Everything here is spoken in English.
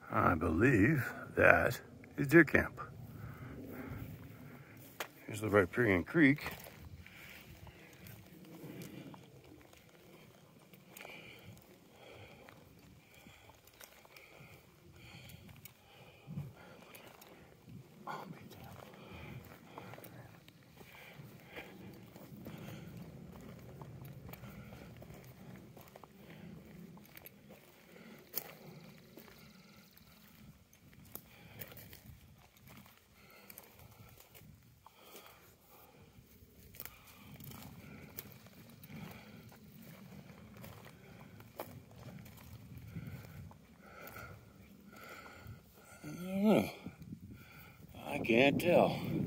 I believe that is deer camp. Here's the Riparian Creek. I can't tell.